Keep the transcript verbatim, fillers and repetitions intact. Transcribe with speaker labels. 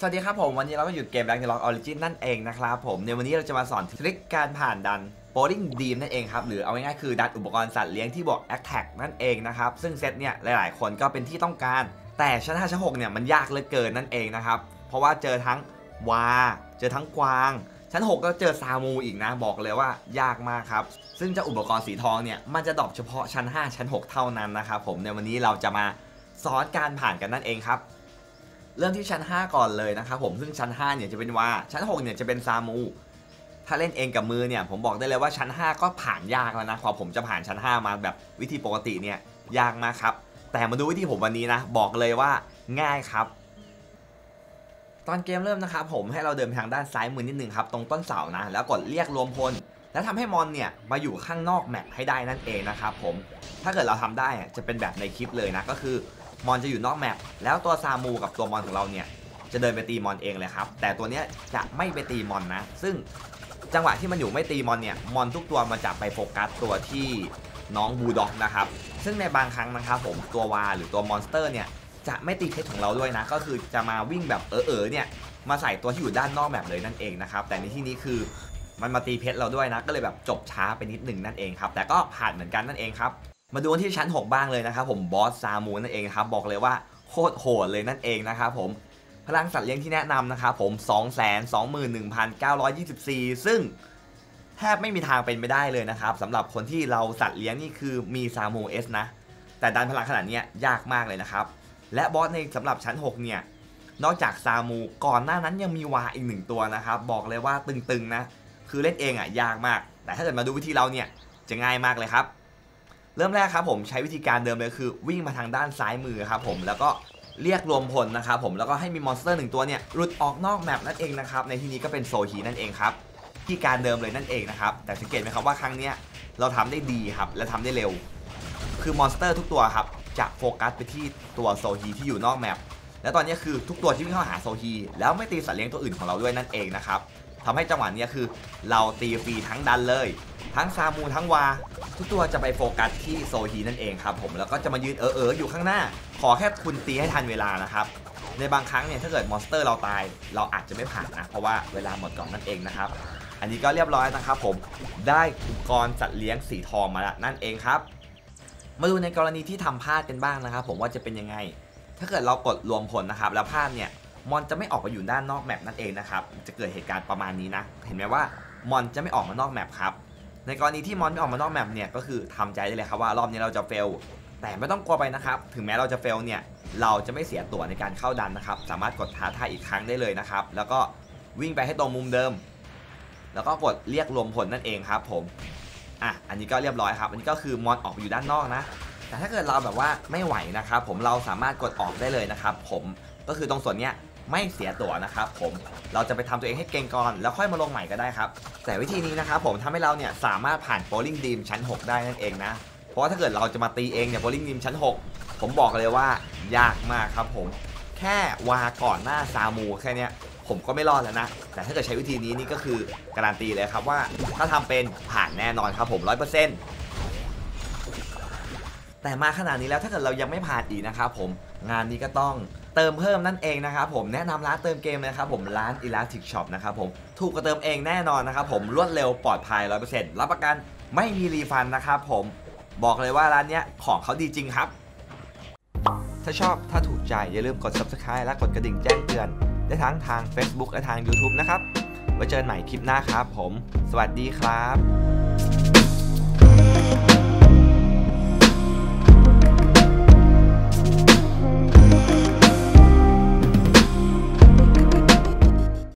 Speaker 1: สวัสดีครับผมวันนี้เราก็อยู่เกม Ragnarok Origin นั่นเองนะครับผมในวันนี้เราจะมาสอนทริคการผ่านดัน Bowling Dream นั่นเองครับหรือเอาง่ายๆคือดันอุปกรณ์สัตว์เลี้ยงที่บวก Attack นั่นเองนะครับซึ่งเซตเนี่ยหลายๆคนก็เป็นที่ต้องการแต่ชั้นห้าชั้นหกเนี่ยมันยากเหลือเกินนั่นเองนะครับเพราะว่าเจอทั้งวาเจอทั้งกวางชั้นหกก็เจอซามูอีกนะบอกเลยว่ายากมากครับซึ่งเจ้าอุปกรณ์สีทองเนี่ยมันจะดรอปเฉพาะชั้นห้าชั้นหกเท่านั้นนะครับผมในวันนี้เราจะมาสอนการผ่านกันนั่นเองครับเริ่มที่ชั้นห้าก่อนเลยนะครับผมซึ่งชั้นห้าเนี่ยจะเป็นวาชั้นหกเนี่ยจะเป็นซามูถ้าเล่นเองกับมือเนี่ยผมบอกได้เลยว่าชั้นห้าก็ผ่านยากแล้วนะพอผมจะผ่านชั้นห้ามาแบบวิธีปกติเนี่ยยากมากครับแต่มาดูวิธีผมวันนี้นะบอกเลยว่าง่ายครับตอนเกมเริ่มนะครับผมให้เราเดินไปทางด้านซ้ายมือนิดนึงครับตรงต้นเสานะแล้วกดเรียกรวมพลแล้วทำให้มอนเนี่ยมาอยู่ข้างนอกแมปให้ได้นั่นเองนะครับผมถ้าเกิดเราทำได้จะเป็นแบบในคลิปเลยนะก็คือมอนจะอยู่นอกแมปแล้วตัวซามูกับตัวมอนของเราเนี่ยจะเดินไปตีมอนเองเลยครับแต่ตัวเนี้ยจะไม่ไปตีมอนนะซึ่งจังหวะที่มันอยู่ไม่ตีมอนเนี่ยมอนทุกตัวมันจะไปโฟกัสตัวที่น้องบูลด็อกนะครับซึ่งในบางครั้งนะครับผมตัววาหรือตัวมอนสเตอร์เนี่ยจะไม่ตีเพชรของเราด้วยนะก็คือจะมาวิ่งแบบเออเออเนี่ยมาใส่ตัวที่อยู่ด้านนอกแมปเลยนั่นเองนะครับแต่ในที่นี้คือมันมาตีเพชรเราด้วยนะก็เลยแบบจบช้าไปนิดหนึ่งนั่นเองครับแต่ก็ผ่านเหมือนกันนั่นเองครับมาดูที่ชั้นหกบ้างเลยนะครับผมบอสซามูนั่นเองครับบอกเลยว่าโคตรโหดเลยนั่นเองนะครับผมพลังสัตว์เลี้ยงที่แนะนำนะครับผม สองแสนสองหมื่นหนึ่งพันเก้าร้อยยี่สิบสี่ ซึ่งแทบไม่มีทางเป็นไปได้เลยนะครับสำหรับคนที่เราสัตว์เลี้ยงนี่คือมีซามูเอสนะแต่ดันพลังขนาดนี้ยากมากเลยนะครับและบอสในสำหรับชั้นหกเนี่ยนอกจากซามูก่อนหน้านั้นยังมีวาอีกหนึ่งตัวนะครับบอกเลยว่าตึงๆนะคือเล่นเองอ่ะยากมากแต่ถ้าเกิดมาดูวิธีเราเนี่ยจะง่ายมากเลยครับเริ่มแรกครับผมใช้วิธีการเดิมเลยคือวิ่งมาทางด้านซ้ายมือครับผมแล้วก็เรียกรวมพลนะครับผมแล้วก็ให้มีมอนสเตอร์หนึ่งตัวเนี่ยหลุดออกนอกแมปนั่นเองนะครับในที่นี้ก็เป็นโซฮีนั่นเองครับที่การเดิมเลยนั่นเองนะครับแต่สังเกตไหมครับว่าครั้งนี้เราทำได้ดีครับและทำได้เร็วคือมอนสเตอร์ทุกตัวครับจะโฟกัสไปที่ตัวโซฮีที่อยู่นอกแมปและตอนนี้คือทุกตัวที่วิ่งเข้าหาโซฮีแล้วไม่ตีสัตว์เลี้ยงตัวอื่นของเราด้วยนั่นเองนะครับทำให้จังหวะนี้คือเราตีฟรีทั้งดันเลยทั้งซามูทั้งวาทุกตัวจะไปโฟกัสที่โซฮีนั่นเองครับผมแล้วก็จะมายืนเออเอออยู่ข้างหน้าขอแค่คุณตีให้ทันเวลานะครับในบางครั้งเนี่ยถ้าเกิดมอนสเตอร์เราตายเราอาจจะไม่ผ่านนะเพราะว่าเวลาหมดก่อนนั่นเองนะครับอันนี้ก็เรียบร้อยนะครับผมได้อุปกรณ์สัตว์เลี้ยงสีทองมาแล้วนั่นเองครับมาดูในกรณีที่ทำพลาดกันบ้างนะครับผมว่าจะเป็นยังไงถ้าเกิดเรากดรวมผลนะครับแล้วพลาดเนี่ยมอนจะไม่ออกมาอยู่ด้านนอกแมปนั่นเองนะครับจะเกิดเหตุการณ์ประมาณนี้นะเห็นไหมว่ามอนจะไม่ออกมานอกแมปครับในกรณีที่มอนไม่ออกมานอกแมปเนี่ยก็คือทำใจได้เลยครับว่ารอบนี้เราจะเฟลแต่ไม่ต้องกลัวไปนะครับถึงแม้เราจะเฟลเนี่ยเราจะไม่เสียตั๋วในการเข้าดันนะครับสามารถกดท้าทายอีกครั้งได้เลยนะครับแล้วก็วิ่งไปให้ตรงมุมเดิมแล้วก็กดเรียกรวมผลนั่นเองครับผมอ่ะอันนี้ก็เรียบร้อยครับอันนี้ก็คือมอนออกไปอยู่ด้านนอกนะแต่ถ้าเกิดเราแบบว่าไม่ไหวนะครับผมเราสามารถกดออกได้เลยนะครับผมก็คือตรงส่วนเนี้ยไม่เสียตั๋วนะครับผมเราจะไปทำตัวเองให้เก่งก่อนแล้วค่อยมาลงใหม่ก็ได้ครับแต่วิธีนี้นะครับผมทำให้เราเนี่ยสามารถผ่าน Bowling Dream ชั้นหกได้นั่นเองนะเพราะว่าถ้าเกิดเราจะมาตีเองเนี่ย Bowling Dream ชั้นหกผมบอกเลยว่ายากมากครับผมแค่วาก่อนหน้าซามูแค่เนี้ยผมก็ไม่รอดแล้วนะแต่ถ้าเกิดใช้วิธีนี้นี่ก็คือการันตีเลยครับว่าถ้าทำเป็นผ่านแน่นอนครับผม ร้อยเปอร์เซ็นต์ แต่มาขนาดนี้แล้วถ้าเกิดเรายังไม่ผ่านอีกนะครับผมงานนี้ก็ต้องเติมเพิ่มนั่นเองนะครับผมแนะนำร้านเติมเกมนะครับผมร้าน Elastic Shop นะครับผมถูกกว่าเติมเองแน่นอนนะครับผมรวดเร็วปลอดภัย ร้อยเปอร์เซ็นต์ รับประกันไม่มีรีฟันนะครับผมบอกเลยว่าร้านเนี้ยของเขาดีจริงครับถ้าชอบถ้าถูกใจอย่าลืมกด Subscribe และกดกระดิ่งแจ้งเตือนได้ทั้งทาง Facebook และทาง YouTube นะครับไว้เจอกันใหม่คลิปหน้าครับผมสวัสดีครับ